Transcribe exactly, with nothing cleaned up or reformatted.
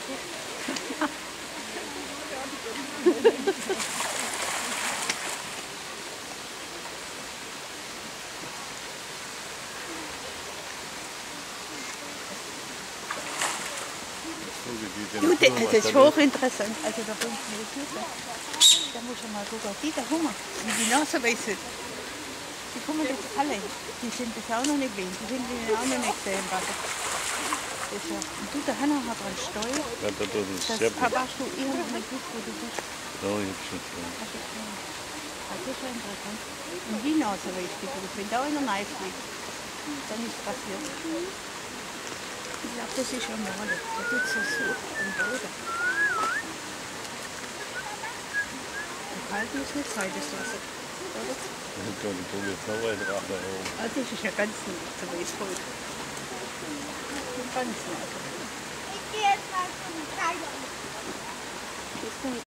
Du, das ist hochinteressant. Also da bringt mir das Wasser. Da muss ich mal gucken. Die, der Hunger, wie die Nase weißen. Die kommen jetzt alle. Die sind das auch noch nicht weg. Die sind auch noch nicht gesehen. Und du, der Hanna hat einen Steuer. Ja, das ist Das sehr gut. warst du immer noch nicht gut, wo du bist. Ja, ich hab schon gesehen. Das ist ja interessant. Und die Nase weißt du, wenn da einer Neif liegt, dann ist es passiert. Ich glaube, das ist schon mal. Da gibt es so am Boden. Und kalt muss nicht sein, das Wasser. Oder? Ich kann die Tube jetzt noch weiter runter. Ah, das ist ja ganz nett, so Weißbrot. Ganz nett. Ich gehe jetzt mal zum Stadion.